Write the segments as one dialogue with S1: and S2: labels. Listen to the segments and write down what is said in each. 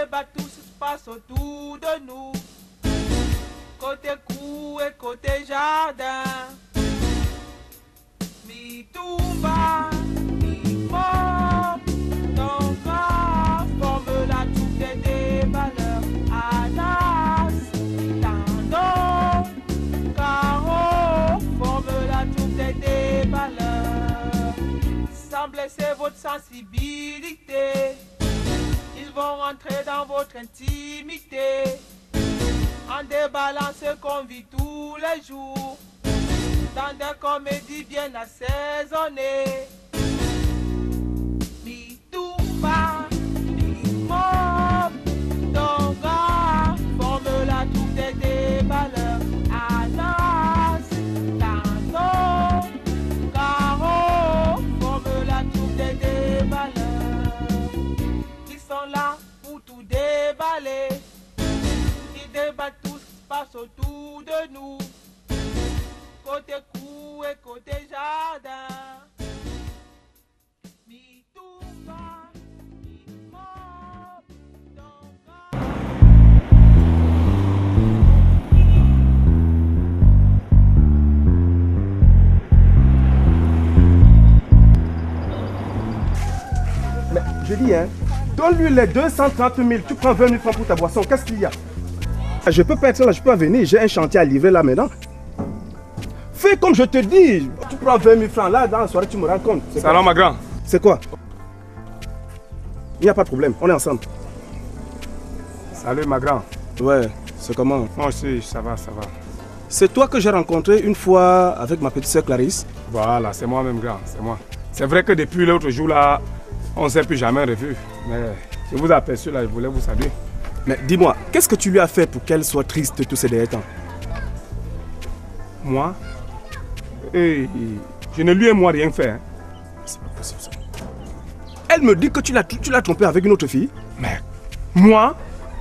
S1: débats tout se passe autour de nous. Côté cour et côté jardin. Mi tumba, mi mort. Ton corps forme la troupe des valeurs. Anas, tando, caro forme la troupe des valeurs. Sans blesser votre sensibilité, ils vont rentrer dans votre intimité. En déballant ce qu'on vit tous les jours, dans des comédies bien assaisonnées. Mi tumba, mi mob, Donga forme la troupe des valeurs. Anas, Tando, Caro forme la troupe des valeurs. Ils sont là pour tout déballer. Ils débattent tout ce qui se passe autour de nous. Côté cour et côté jardin. Mi tumba, mi mob, Donga.
S2: Mais je dis, hein, donne-lui les 230 000, tu prends 20 000 francs pour ta boisson, qu'est-ce qu'il y a? Je peux pas être là, je peux pas venir, j'ai un chantier à livrer là maintenant. Fais comme je te dis, tu prends 20 000 francs là, dans la soirée tu me rends compte.
S3: Salam ma grand.
S2: C'est quoi? Il n'y a pas de problème, on est ensemble.
S3: Salut ma grand.
S2: Ouais, c'est comment?
S3: Moi aussi, ça va, ça va.
S2: C'est toi que j'ai rencontré une fois avec ma petite soeur Clarisse?
S3: Voilà, c'est moi-même grand, c'est moi. C'est vrai que depuis l'autre jour là, on ne s'est plus jamais revu. Mais je vous ai aperçu là, je voulais vous saluer.
S2: Mais dis-moi, qu'est-ce que tu lui as fait pour qu'elle soit triste tous ces derniers temps?
S3: Moi? Je ne lui ai moi rien fait. Hein.
S2: C'est pas possible ça. Elle me dit que tu l'as trompé avec une autre fille?
S3: Mais moi?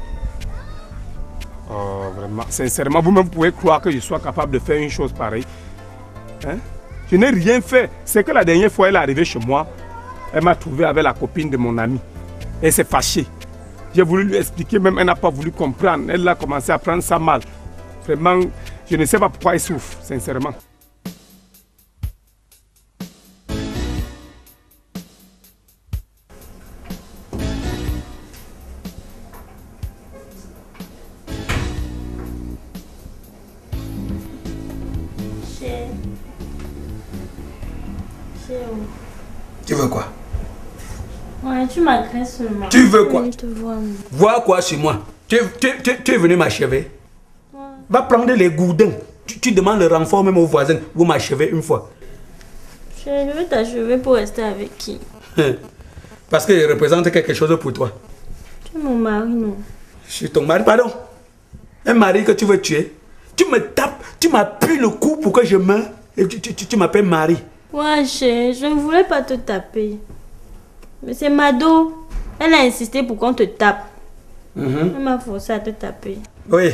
S3: Oh vraiment, sincèrement, vous-même pouvez croire que je sois capable de faire une chose pareille? Hein? Je n'ai rien fait. C'est que la dernière fois elle est arrivée chez moi, elle m'a trouvé avec la copine de mon ami. Elle s'est fâchée. J'ai voulu lui expliquer, même elle n'a pas voulu comprendre. Elle a commencé à prendre ça mal. Vraiment, je ne sais pas pourquoi elle souffre, sincèrement.
S4: Tu veux quoi?
S5: Ouais, tu m'agresses seulement.
S4: Tu veux quoi?
S5: Je te vois.
S4: Voir quoi sur moi? Tu es venu m'achever? Ouais. Va prendre les gourdins. Tu demandes le renfort même aux voisins. Vous m'achevez une fois.
S5: Je vais t'achever pour rester avec qui?
S4: Parce que je représente quelque chose pour toi.
S5: Tu es mon mari, non?
S4: Je suis ton mari, pardon. Un mari que tu veux tuer. Tu me tapes, tu m'appuies le cou pour que je meure. Et tu m'appelles mari.
S5: Ouais, chérie, je ne voulais pas te taper. Mais c'est Mado. Elle a insisté pour qu'on te tape. Elle m'a forcé à te taper.
S4: Oui.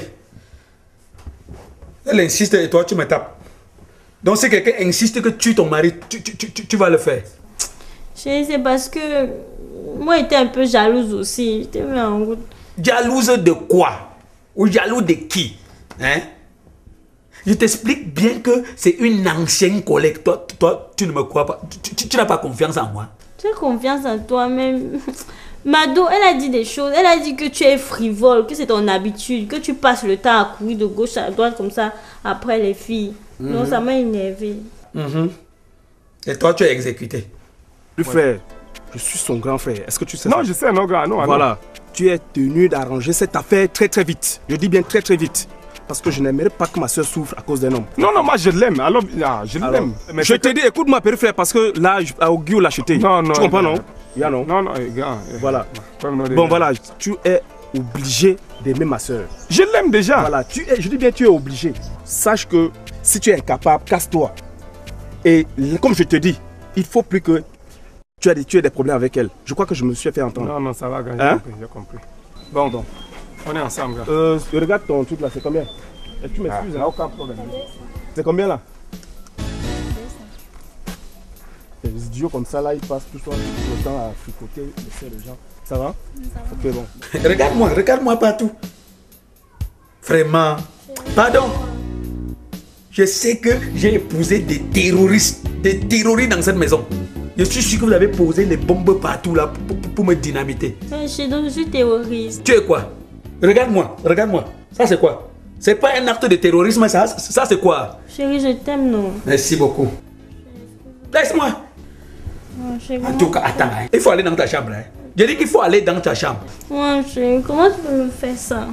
S4: Elle insiste et toi tu me tapes. Donc si quelqu'un insiste que tu tues ton mari, tu vas le faire.
S5: Chérie, c'est parce que moi j'étais un peu jalouse aussi. J'étais mis en route.
S4: Jalouse de quoi? Ou jaloux de qui? Hein? Je t'explique bien que c'est une ancienne collègue. Toi, tu ne me crois pas. Tu n'as pas confiance en moi.
S5: J'ai confiance en toi, mais Mado, elle a dit des choses. Elle a dit que tu es frivole, que c'est ton habitude, que tu passes le temps à courir de gauche à droite comme ça après les filles. Donc ça m'a énervé.
S4: Et toi, tu es exécuté.
S2: Le frère, je suis son grand frère. Est-ce que tu sais
S3: non,
S2: ça?
S3: Je sais, non, grand, non.
S2: Voilà. Tu es tenu d'arranger cette affaire très très vite. Je dis bien très très vite. Parce que je n'aimerais pas que ma soeur souffre à cause d'un homme.
S3: Non, non, moi je l'aime. Alors, je l'aime.
S2: Je te dis, écoute-moi, père, parce que là, à Auguste l'a acheté.
S3: Non, non.
S2: Tu comprends, non? Non.
S3: Non, non, grand.
S2: Voilà. Bon, voilà, tu es obligé d'aimer ma soeur.
S3: Je l'aime déjà.
S2: Voilà, je dis bien, tu es obligé. Sache que si tu es incapable, casse-toi. Et comme je te dis, il faut plus que tu aies des problèmes avec elle. Je crois que je me suis fait entendre.
S3: Non, non, ça va, grand. J'ai compris.
S2: Bon, donc.
S3: On est ensemble, gars.
S2: Regarde ton truc là, c'est combien? Et tu m'excuses,
S3: aucun problème.
S2: C'est combien là? idiot comme ça, là, il passe tout le temps à fricoter, laisser les gens. Ça va?
S5: Ça va.
S2: Ok, bon.
S4: Regarde-moi partout. Vraiment. Pardon. Je sais que j'ai épousé des terroristes dans cette maison. Je suis sûr que vous avez posé les bombes partout là pour me dynamiter.
S5: Je suis terroriste.
S4: Tu es quoi? Regarde-moi. Ça c'est quoi? C'est pas un acte de terrorisme, ça c'est quoi?
S5: Chérie, je t'aime, non?
S4: Merci beaucoup. Laisse-moi.
S5: Oh, chérie,
S4: En tout cas, attends, hein. Il faut aller dans ta chambre. Hein. Je dis qu'il faut aller dans ta chambre.
S5: Ouais, chérie, comment tu peux me faire ça?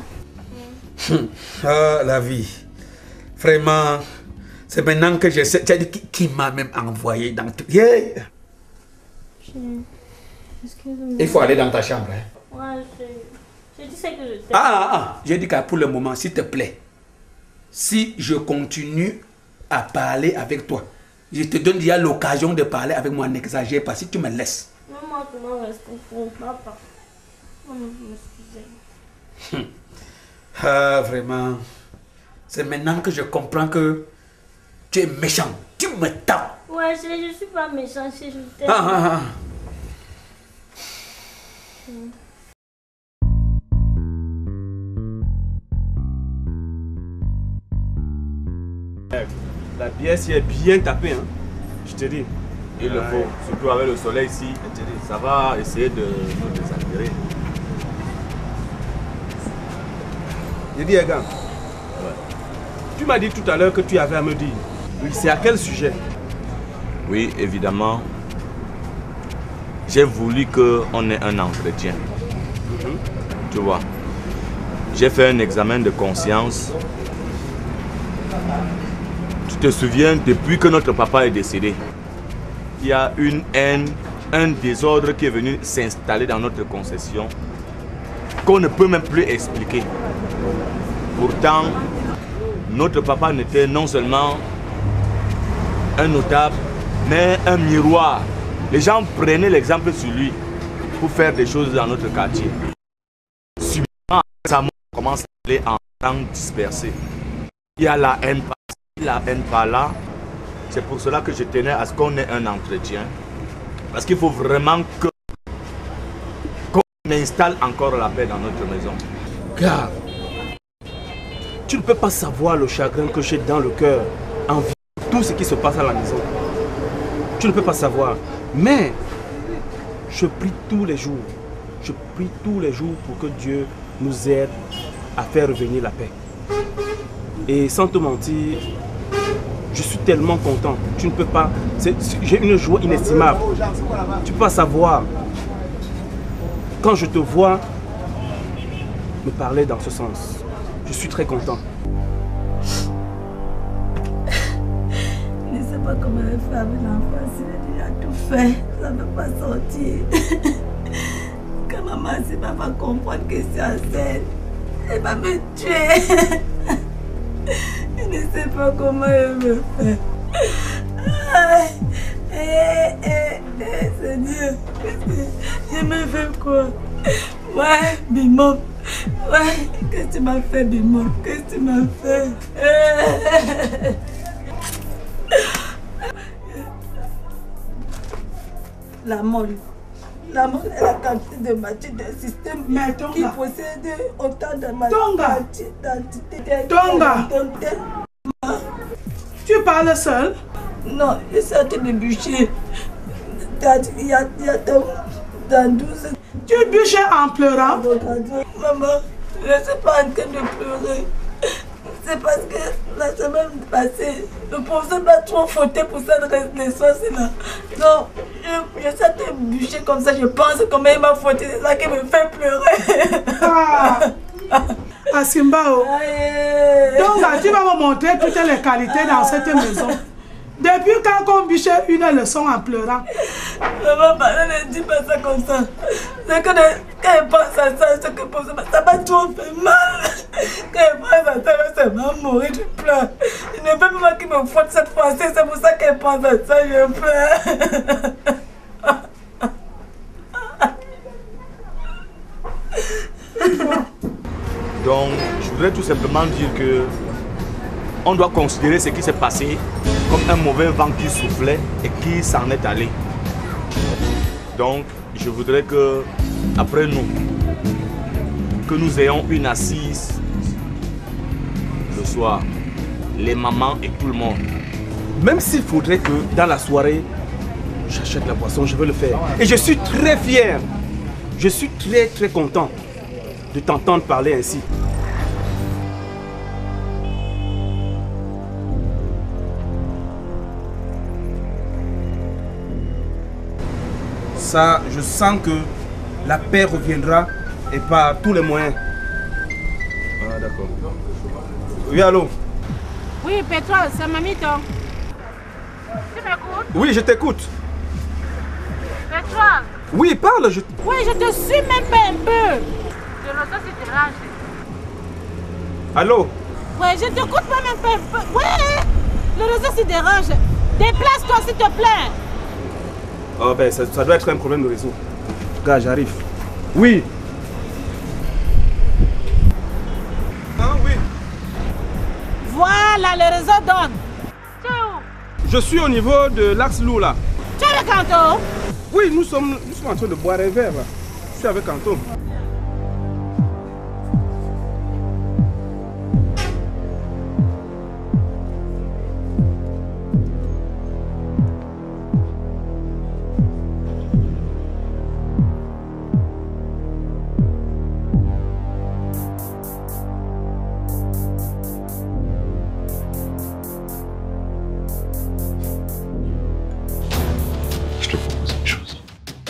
S4: Ah, la vie. Vraiment, c'est maintenant que je sais. Tu as dit qui m'a même envoyé dans... Yeah.
S5: Chérie, excuse-moi.
S4: Il faut aller dans ta chambre. Hein.
S5: Ouais, chérie. Je dis que je t'aime.
S4: J'ai dit que pour le moment, s'il te plaît, si je continue à parler avec toi, je te donne déjà l'occasion de parler avec moi, n'exagère pas, si tu me laisses.
S5: Maman, tu m'as resté pour papa. Maman, je m'excuse.
S4: Ah, vraiment. C'est maintenant que je comprends que tu es méchant. Tu me tapes.
S5: Ouais, chérie, je suis pas méchant, chérie, je t'aime.
S2: La pièce est bien tapée, hein. Je te dis.
S6: Il le faut, surtout avec le soleil ici, ça va essayer de nous désagréger.
S2: Je dis, gars, tu m'as dit tout à l'heure que tu avais à me dire. Oui, c'est à quel sujet?
S6: Oui, évidemment. J'ai voulu qu'on ait un entretien. Tu vois, j'ai fait un examen de conscience. Tu te souviens, depuis que notre papa est décédé, il y a une haine, un désordre qui est venu s'installer dans notre concession qu'on ne peut même plus expliquer. Pourtant, notre papa n'était non seulement un notable, mais un miroir. Les gens prenaient l'exemple sur lui pour faire des choses dans notre quartier. Subitement, sa mort commence à aller en temps dispersé. Il y a la haine par-ci, la haine par-là. C'est pour cela que je tenais à ce qu'on ait un entretien. Parce qu'il faut vraiment qu'on installe encore la paix dans notre maison.
S2: Gars, tu ne peux pas savoir le chagrin que j'ai dans le cœur en vue de tout ce qui se passe à la maison. Tu ne peux pas savoir. Mais je prie tous les jours. Je prie tous les jours pour que Dieu nous aide à faire revenir la paix. Et sans te mentir, je suis tellement content. Tu ne peux pas... J'ai une joie inestimable. Tu ne peux pas savoir. Quand je te vois me parler dans ce sens, je suis très content.
S7: Je ne sais pas comment elle fait avec l'enfant. Il a déjà tout fait. Ça ne peut pas sortir. Quand maman, si maman va comprendre que c'est un scène, elle va me tuer. Je ne sais pas comment elle me fait. Seigneur, je me fais quoi? Ouais, Bimom. Ouais, qu'est-ce que tu m'as fait, Bimom? Qu'est-ce que tu m'as fait? La molle est la quantité de matière d'un système qui possède autant de matière d'identité.
S1: Tonga, tu parles seul?
S7: Non, je suis en train de bûcher. Il y a dans 12...
S1: Tu bûchais en pleurant?
S7: Maman, je ne suis pas en train de pleurer. C'est parce que la semaine passée, le professeur m'a trop fauté pour cette naissance-là. Non, je suis en train de bûcher comme ça, je pense comment il m'a fauté, c'est ça qui me fait pleurer.
S1: Ah, Simbao. Donc là, tu vas me montrer toutes les qualités dans cette maison. Depuis quand on bûchait une leçon en pleurant?
S7: Maman, ne dis pas ça comme ça. C'est que quand elle pense à ça, ça m'a trop fait mal. Quand elle pense à ça, ça va mourir, je pleure. Je ne peux pas qu'il me faute cette fois-ci, c'est pour ça qu'elle pense à ça, je pleure.
S6: Donc, je voudrais tout simplement dire que on doit considérer ce qui s'est passé comme un mauvais vent qui soufflait et qui s'en est allé. Donc, je voudrais que, après nous, que nous ayons une assise le soir. Les mamans et tout le monde.
S2: Même s'il faudrait que dans la soirée, j'achète la boisson, je veux le faire. Et je suis très fier. Je suis très content de t'entendre parler ainsi. Ça, je sens que la paix reviendra et par tous les moyens. Ah, d'accord. Oui, allô?
S8: Oui, Pétrole, c'est Mamito. Tu m'écoutes?
S2: Oui, je t'écoute.
S8: Pétrole?
S2: Oui, parle.
S8: Oui, je te suis même pas un peu. Le réseau se dérange.
S2: Allô?
S8: Oui, je t'écoute pas même pas un peu. Oui, le réseau se dérange. Déplace-toi s'il te plaît.
S2: Oh ben, ça doit être un problème de réseau. Gars, j'arrive. Oui. Ah oui.
S8: Voilà, le réseau donne. Tu es où?
S2: Je suis au niveau de l'axe Lou là.
S8: Tu es avec Anto?
S2: Oui, nous sommes en train de boire un verre là. Je suis avec Anto.
S9: Je te propose une chose.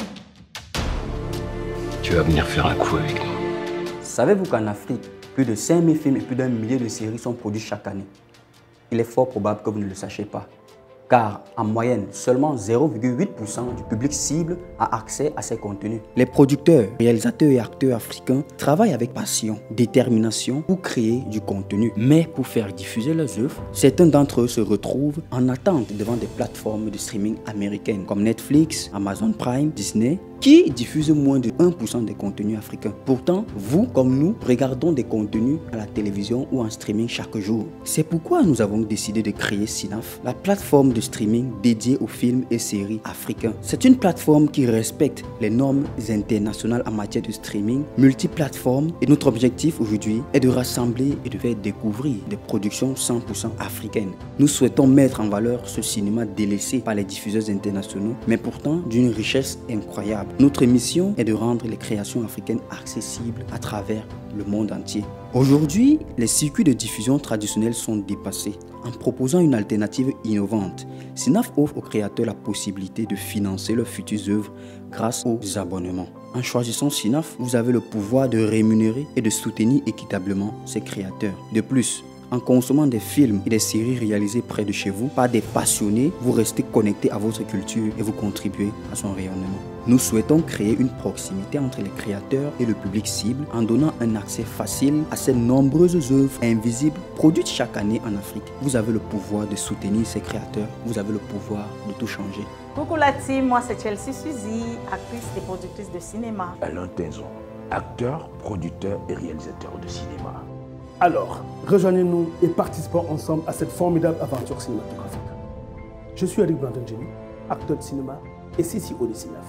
S9: Tu vas venir faire un coup avec moi.
S10: Savez-vous qu'en Afrique, plus de 5000 films et plus d'1 millier de séries sont produits chaque année? Il est fort probable que vous ne le sachiez pas. Car en moyenne, seulement 0,8% du public cible a accès à ces contenus. Les producteurs, réalisateurs et acteurs africains travaillent avec passion, détermination pour créer du contenu. Mais pour faire diffuser leurs œuvres, certains d'entre eux se retrouvent en attente devant des plateformes de streaming américaines comme Netflix, Amazon Prime, Disney, qui diffusent moins de 1% des contenus africains. Pourtant, vous comme nous, regardons des contenus à la télévision ou en streaming chaque jour. C'est pourquoi nous avons décidé de créer Cinaf, la plateforme de streaming dédiée aux films et séries africains. C'est une plateforme qui respecte les normes internationales en matière de streaming, multiplateforme, et notre objectif aujourd'hui est de rassembler et de faire découvrir des productions 100% africaines. Nous souhaitons mettre en valeur ce cinéma délaissé par les diffuseurs internationaux, mais pourtant d'une richesse incroyable. Notre mission est de rendre les créations africaines accessibles à travers le monde entier. Aujourd'hui, les circuits de diffusion traditionnels sont dépassés. En proposant une alternative innovante, Cinaf offre aux créateurs la possibilité de financer leurs futures œuvres grâce aux abonnements. En choisissant Cinaf, vous avez le pouvoir de rémunérer et de soutenir équitablement ces créateurs. De plus, en consommant des films et des séries réalisées près de chez vous par des passionnés, vous restez connecté à votre culture et vous contribuez à son rayonnement. Nous souhaitons créer une proximité entre les créateurs et le public cible en donnant un accès facile à ces nombreuses œuvres invisibles produites chaque année en Afrique. Vous avez le pouvoir de soutenir ces créateurs, vous avez le pouvoir de tout changer.
S11: Coucou la team, moi c'est Chelsea Suzy, actrice et productrice de cinéma.
S12: Alain Tenzon, acteur, producteur et réalisateur de cinéma.
S13: Alors, rejoignez-nous et participons ensemble à cette formidable aventure cinématographique. Je suis Eric Brandon Jenny, acteur de cinéma et CCO de Cinaf.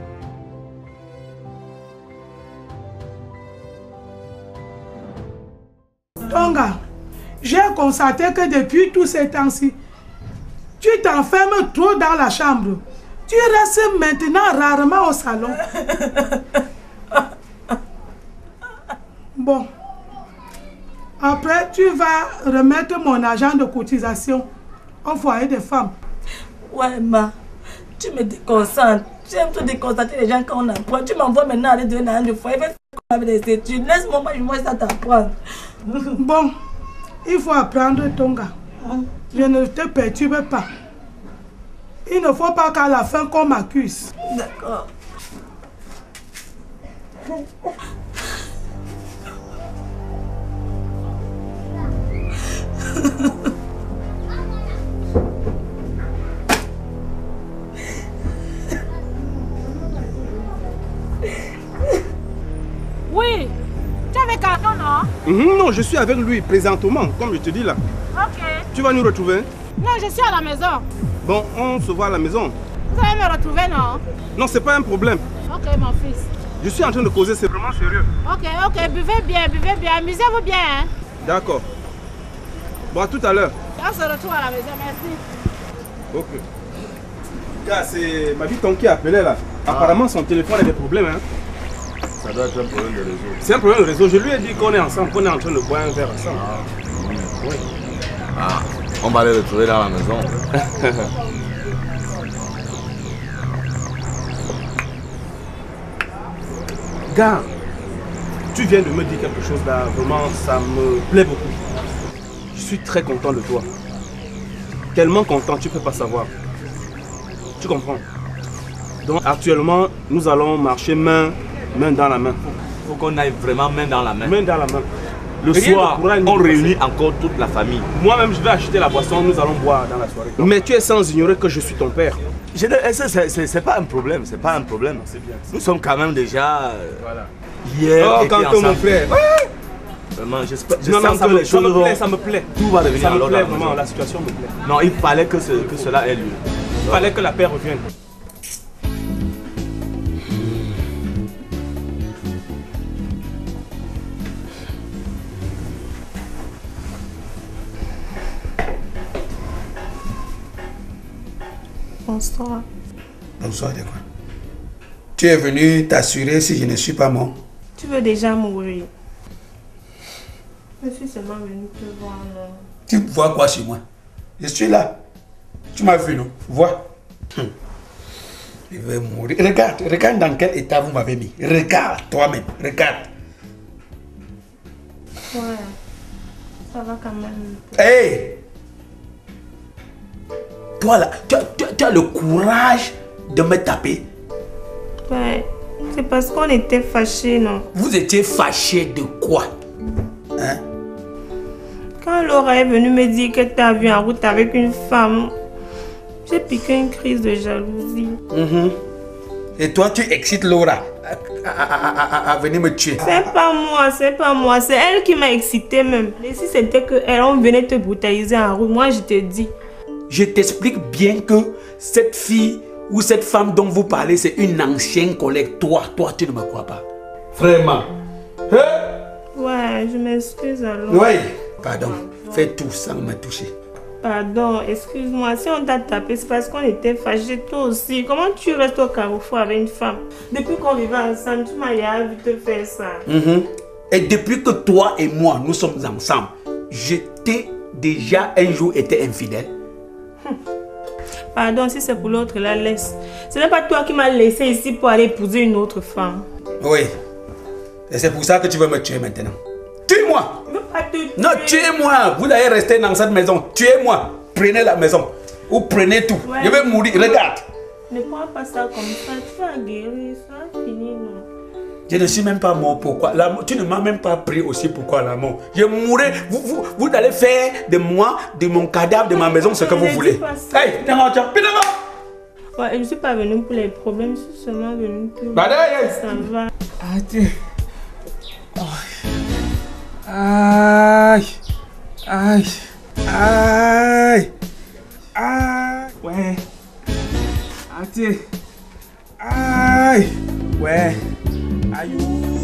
S1: Tonga, j'ai constaté que depuis tous ces temps-ci, tu t'enfermes trop dans la chambre. Tu restes maintenant rarement au salon. Bon. Après, tu vas remettre mon argent de cotisation au foyer des femmes.
S7: Ouais, ma, tu me déconcentres. J'aime te déconcentrer les gens quand on apprend. Tu m'envoies maintenant aller donner l'argent de foyer. Fais comme avec les études. Laisse-moi pas, moi, ça t'apprendre.
S1: Bon, il faut apprendre ton gars. Je ne te perturbe pas. Il ne faut pas qu'à la fin qu'on m'accuse.
S7: D'accord.
S8: Oui, tu es avec Anton, non?
S2: Non, je suis avec lui présentement, comme je te dis là.
S8: Ok.
S2: Tu vas nous retrouver?
S8: Non, je suis à la maison.
S2: Bon, on se voit à la maison.
S8: Vous allez me retrouver, non?
S2: Non, c'est pas un problème.
S8: Ok, mon fils.
S2: Je suis en train de causer, c'est vraiment sérieux.
S8: Ok, buvez bien, amusez-vous bien. Hein?
S2: D'accord. Bon, à tout à l'heure.
S8: On se retrouve à la maison, merci.
S2: Ok. Gars, c'est ma vie ton qui a appelé là. Apparemment, son téléphone a des problèmes. Hein.
S6: Ça doit être un problème de réseau.
S2: C'est un problème de réseau. Je lui ai dit qu'on est ensemble, qu'on est en train de boire un verre ensemble. Oui.
S6: On va les retrouver dans la maison.
S2: Gars, tu viens de me dire quelque chose là, vraiment ça me plaît beaucoup. Je suis très content de toi. Tellement content, tu peux pas savoir. Tu comprends? Donc actuellement, nous allons marcher main dans la main.
S6: Faut qu'on aille vraiment main dans la main.
S2: Main dans la main.
S6: Le soir, on réunit encore toute la famille.
S2: Moi-même, je vais acheter la boisson, nous allons boire dans la soirée. Mais tu es sans ignorer que je suis ton père.
S6: C'est pas un problème, c'est pas un problème.
S2: Bien.
S6: Nous sommes quand même déjà
S2: voilà.
S6: hier.
S2: Oh, quand mon frère.
S6: Vraiment, j'espère que
S2: les choses ça me plaît.
S6: Tout va revenir
S2: à l'ordre.
S6: Vraiment,
S2: la situation me plaît.
S6: Non, il fallait que cela ait lieu.
S2: Il fallait que la paix revienne.
S5: Bonsoir.
S4: Bonsoir, de quoi? Tu es venu t'assurer si je ne suis pas mort?
S5: Tu veux déjà mourir? Je suis seulement venu te voir là.
S4: Tu vois quoi chez moi? Je suis là. Tu m'as vu, non? Vois. Je vais mourir. Regarde dans quel état vous m'avez mis. Regarde toi-même. Regarde.
S5: Ouais. Ça va quand même.
S4: Hey! Toi là, tu as le courage de me taper.
S5: Ouais, c'est parce qu'on était fâchés, non?
S4: Vous étiez fâchés de quoi? Hein?
S5: Quand Laura est venue me dire que tu as vu en route avec une femme, j'ai piqué une crise de jalousie.
S4: Et toi, tu excites Laura à venir me tuer.
S5: C'est pas moi, c'est elle qui m'a excité même. Et si c'était que elle, on venait te brutaliser en route, moi je te dis.
S4: Je t'explique bien que cette fille ou cette femme dont vous parlez, c'est une ancienne collègue. Toi, tu ne me crois pas. Vraiment.
S5: Ouais, je m'excuse alors.
S4: Oui. Pardon, fais tout sans me toucher.
S5: Pardon, excuse-moi. Si on t'a tapé, c'est parce qu'on était fâchés, toi aussi. Comment tu restes au carrefour avec une femme? Depuis qu'on vivait ensemble, tu m'as vu te faire ça.
S4: Et depuis que toi et moi, nous sommes ensemble, je t'ai déjà un jour été infidèle.
S5: Pardon, si c'est pour l'autre, la laisse. Ce n'est pas toi qui m'as laissé ici pour aller épouser une autre femme.
S4: Oui. Et c'est pour ça que tu veux me tuer maintenant. Tue-moi!
S5: Je veux pas te tuer.
S4: Non, tuez-moi! Vous allez rester dans cette maison. Tuez-moi! Prenez la maison. Ou prenez tout.
S5: Ouais.
S4: Je vais mourir. Regarde!
S5: Ne prends pas ça comme ça. Tu vas guérir. Ça va finir, non?
S4: Je ne suis même pas mort. Pourquoi? Tu ne m'as même pas pris aussi pourquoi la mort. Je mourrai. Vous allez faire de moi, de mon cadavre, de ma maison, ce que vous voulez. Hey,
S5: ouais, je ne suis pas venue pour les problèmes. Je suis seulement venue pour... Ça va.
S2: Aïe. Aïe. Aïe. Aïe. Ouais. Aïe. Aïe. Ouais. Aïe.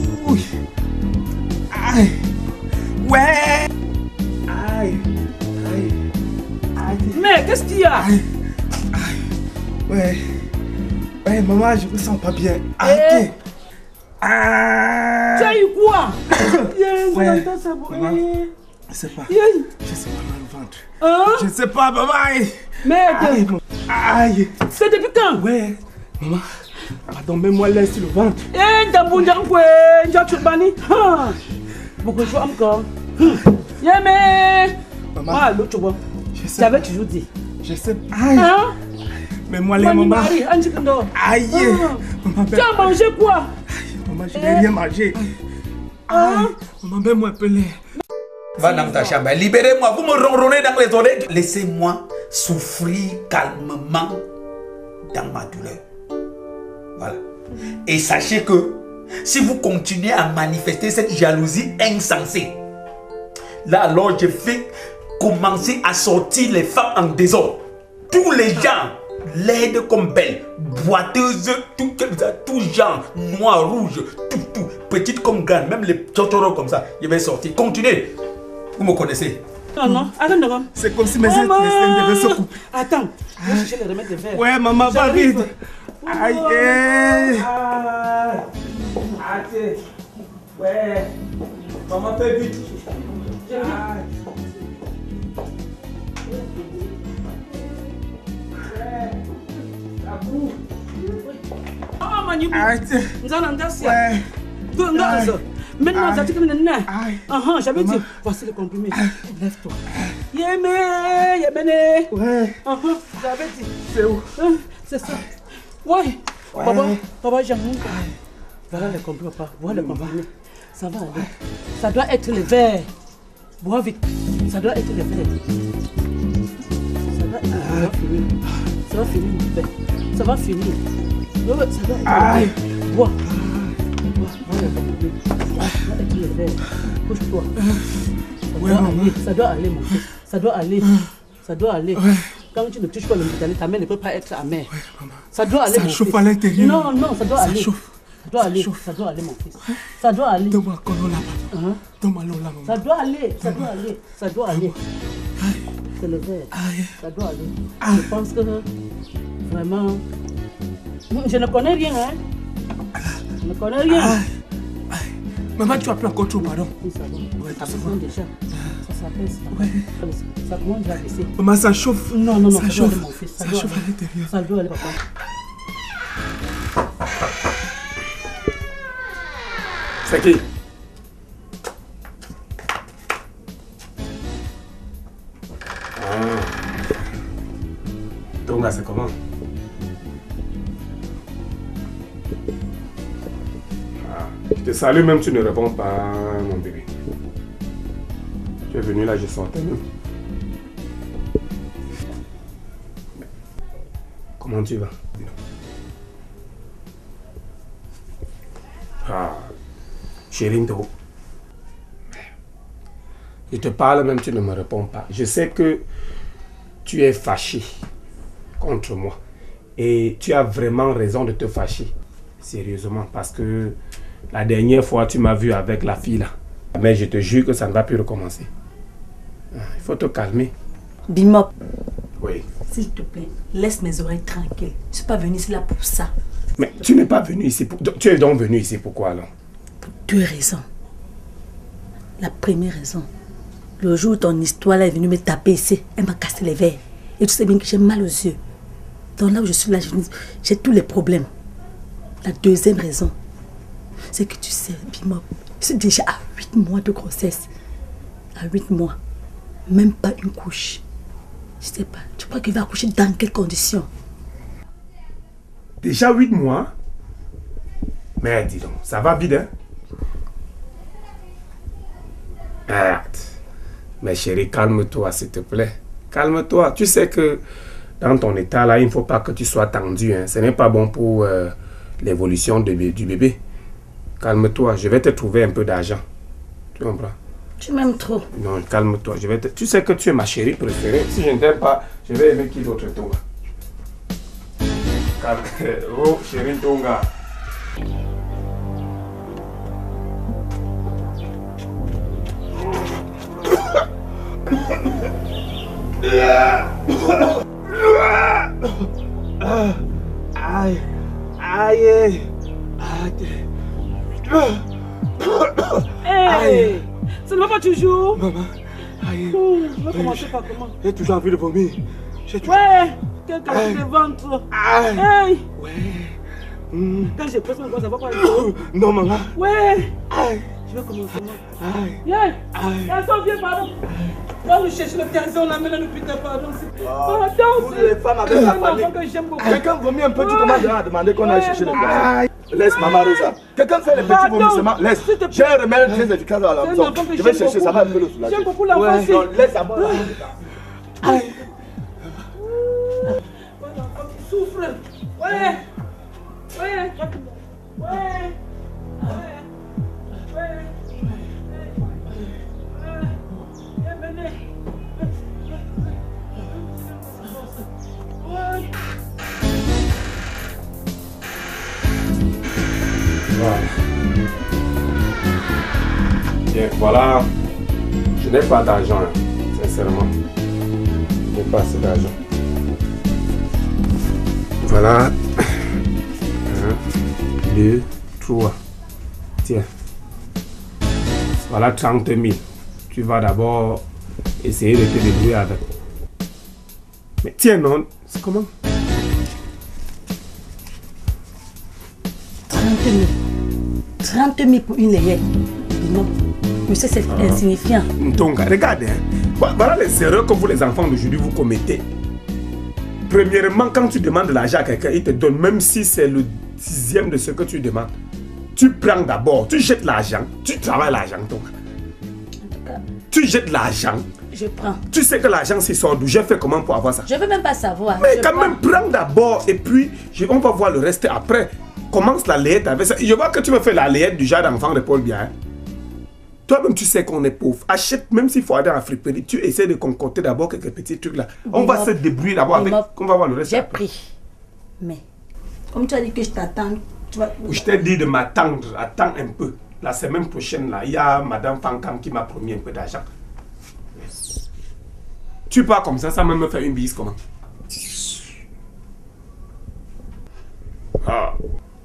S2: Aïe. Ouais. Aïe. Aïe. Aïe.
S1: Mais qu'est-ce qu'il y a?
S2: Aïe. Aïe. Ouais. Ouais, maman, je me sens pas bien. Arrêtez.
S1: Tu as eu quoi?
S2: Ouais. Maman, je sais pas. Je sais pas mal au ventre.
S1: Hein?
S2: Je sais pas, maman.
S1: Merde.
S2: Aïe.
S1: C'est depuis quand?
S2: Ouais. Maman. Pardon, mets-moi l'air sur le ventre.
S1: Eh, d'abondant, quoi. Njachubani. Beaucoup de choses encore. Yémé.
S2: Maman.
S1: Ah, l'autre, tu vois. J'avais toujours dit.
S2: Je sais pas. Aïe. Mets-moi l'air, maman. Aïe.
S1: Maman, tu as mangé quoi?
S2: Maman, je n'ai rien mangé. Aïe. Maman, mets-moi un peu l'air.
S4: Va dans ta chambre. Libérez-moi. Vous me ronronnez dans les oreilles. Laissez-moi souffrir calmement dans ma douleur. Voilà. Et sachez que si vous continuez à manifester cette jalousie insensée, là alors je vais commencer à sortir les femmes en désordre. Tous les gens, laide comme belle, boiteuse, tout genre, noir, rouge, tout, petite comme grande, même les tchotoros comme ça, il va sortir. Continuez. Vous me connaissez.
S13: Non, attends,
S2: c'est comme si mes intestins devaient se couper.
S13: Attends, je vais chercher les remèdes de verre.
S2: Ouais, maman, va vite. Aïe,
S3: ouais, maman, fais vite.
S13: Ah, Manu, nous allons danser. Maintenant, ça dit que j'avais dit, voici le comprimé. Lève-toi. Yémé.
S2: Ouais.
S13: J'avais dit.
S2: C'est où?
S13: C'est ça. Ouais. Papa, j'aime. Voilà le comprimé, papa. Voilà le comprimé. Ça va aller. Ça doit être le verre. Bois vite. Ça doit être le verre. Ça va finir, mon père. Ça va finir. Ça doit être le verre. Bois. Couche-toi. Ça doit aller, mon fils. Ça doit aller. Ça doit aller. Quand tu ne touches pas le métal, ta main ne peut pas être amère. Ça doit aller, mon fils. Ça chauffe à l'intérieur. Non, ça doit aller. Ça doit aller. Ça doit aller, mon fils. Ça doit aller.
S2: Donne-moi là, donne-moi là, maman.
S13: Ça doit aller. Ça doit aller. Ça doit aller. C'est le verre. Ça doit aller. Je pense que vraiment, je ne connais rien, hein. Je ne connais rien.
S2: Maman, tu as pris encore trop, pardon.
S13: Oui, ça va. Ouais, ça déjà. Ça s'appelle ça. Ouais. Ça commence à baisser.
S2: Maman, ça chauffe.
S13: Non,
S2: ça chauffe.
S13: Aller, mon fils.
S2: Ça chauffe à l'intérieur.
S13: Ça doit aller, papa.
S3: C'est qui? Tonga, c'est comment? Je te salue même, tu ne réponds pas, mon bébé. Tu es venu là, je sentais même. Comment tu vas? Chérie, je te parle même, tu ne me réponds pas. Je sais que tu es fâché contre moi. Et tu as vraiment raison de te fâcher. Sérieusement, parce que la dernière fois, tu m'as vu avec la fille là. Mais je te jure que ça ne va plus recommencer. Il faut te calmer.
S7: Bimop.
S3: Oui.
S7: S'il te plaît, laisse mes oreilles tranquilles. Je ne suis pas venue ici là pour ça.
S3: Mais tu n'es pas venu ici pour... Tu es donc venu ici pourquoi alors?
S7: Pour deux raisons. La première raison, le jour où ton histoire là est venue me taper ici, elle m'a cassé les verres. Et tu sais bien que j'ai mal aux yeux. Donc là où je suis là, j'ai tous les problèmes. La deuxième raison, c'est que tu sais, Bimop, je suis déjà à 8 mois de grossesse. À 8 mois. Même pas une couche. Je sais pas, tu crois qu'il va accoucher dans quelles conditions?
S3: Déjà 8 mois? Mais dis donc, ça va vite, hein? Arrête. Mais chérie, calme-toi, s'il te plaît. Calme-toi. Tu sais que dans ton état là, il ne faut pas que tu sois tendu. Hein. Ce n'est pas bon pour l'évolution du bébé. Calme-toi, je vais te trouver un peu d'argent. Tu comprends?
S7: Tu m'aimes trop.
S3: Non, calme-toi. Tu sais que tu es ma chérie préférée. Si je ne t'aime pas, je vais aimer qui d'autre toi. Oh, chérie Tonga.
S2: Aïe, aïe,
S13: Hey, ça ne va pas toujours?
S2: Maman, aïe.
S13: Je vais commencer par comment?
S2: J'ai toujours envie de vomir.
S13: Ouais, quelqu'un qui te ventre. Hey.
S2: Ouais.
S13: Quand j'ai presque encore, ça va pas aller.
S2: Non, maman.
S13: Ouais.
S2: Aïe.
S13: Je vais commencer.
S2: Aïe.
S13: Yeah. Garçon, viens, pardon. Va nous chercher le terrain, on l'amène depuis ta pardon. Pardon.
S2: Vous les femmes avec la famille. Quelqu'un vomit un peu, tu commences à demander qu'on aille chercher le terrain. Laisse maman Rosa. Quelqu'un fait les petits vomissements. Laisse. J'ai un remède très efficace à la maison. Je vais chercher, ça va un peu le soulager.
S13: J'aime beaucoup l'enfant aussi.
S2: Non, laisse à moi. Aïe.
S13: Souffre. Ouais. Ouais. Ouais.
S3: Voilà, je n'ai pas d'argent, hein, sincèrement. Je n'ai pas assez d'argent. Voilà. 1, 2, 3. Tiens. Voilà 30 000. Tu vas d'abord essayer de te débrouiller avec. Mais tiens, non, c'est comment?
S7: 30 000. 30 000 pour une layette. Non. Monsieur, c'est insignifiant.
S3: Donc, regarde, hein. Voilà les erreurs que vous, les enfants d'aujourd'hui, vous commettez. Premièrement, quand tu demandes de l'argent à quelqu'un, il te donne, même si c'est le 10e de ce que tu demandes. Tu prends d'abord, tu jettes l'argent, tu travailles l'argent. Donc, tu jettes l'argent.
S7: Je prends.
S3: Tu sais que l'argent, c'est sort d'où? J'ai fait comment pour avoir ça?
S7: Je ne veux même pas savoir.
S3: Mais quand même, prends d'abord et puis on va voir le reste après. Commence la layette avec ça. Je vois que tu me fais la layette du genre d'enfant de Paul Bien. Hein? Toi-même, tu sais qu'on est pauvre. Achète, même s'il faut aller en friperie, tu essaies de concocter d'abord quelques petits trucs là. On va se débrouiller d'abord avec. On va voir le reste.
S7: J'ai pris. Mais, comme tu as dit que je t'attends, tu vas.
S3: Je t'ai dit de m'attendre. Attends un peu. La semaine prochaine, là, il y a Madame Fankam qui m'a promis un peu d'argent. Tu pars comme ça même me faire une bise comment? Ah.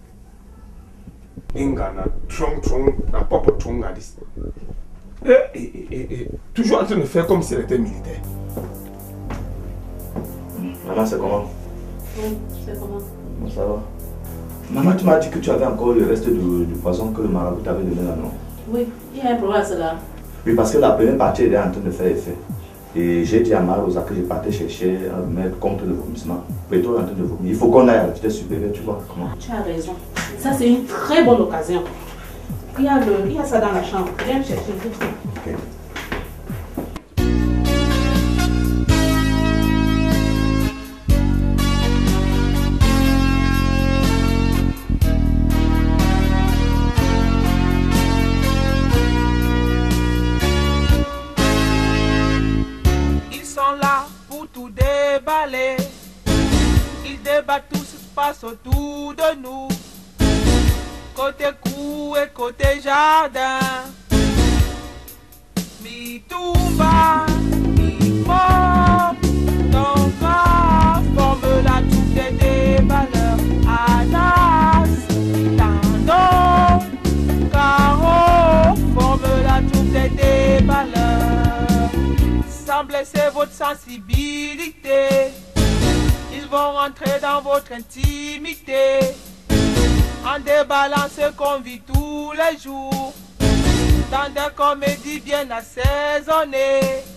S3: Ingana, trong, na papa trong gadis. Toujours en train de faire comme s'il était militaire.
S6: Maman, c'est comment?
S13: Oui, c'est comment?
S6: Bon, ça va. Maman, tu m'as dit que tu avais encore le reste du poison que le marabout t'avait donné là, non?
S13: Oui, il y a un problème à cela.
S6: Oui, parce que la première partie est en train de faire effet. Et j'ai dit à Marosa que je partais chercher un remède contre le vomissement. Plutôt en train de vomir. Il faut qu'on aille à la vitesse supérieure, tu vois comment?
S13: Tu as raison. Ça, c'est une très bonne occasion. Il y a ça dans la chambre. Viens me chercher.
S6: Ok.
S14: Ils débattent tout ce qui se passe autour de nous. Côté cour et côté jardin. Mi-tumba, mi-mort. Ton corps forme la troupe des valeurs. Anas, Tando, Caro forme la troupe des valeurs. Sans blesser votre sensibilité, ils vont rentrer dans votre intimité en déballant ce qu'on vit tous les jours dans des comédies bien assaisonnées.